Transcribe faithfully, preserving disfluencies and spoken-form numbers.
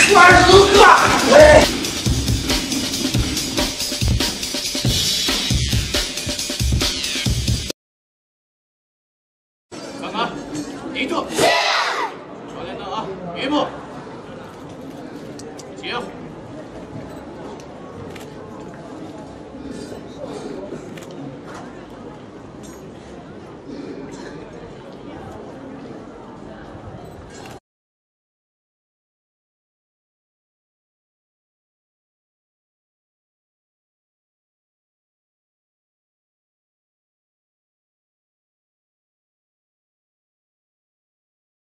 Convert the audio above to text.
二十多个，哎。 干嘛？立住！朝前灯啊！一步，行。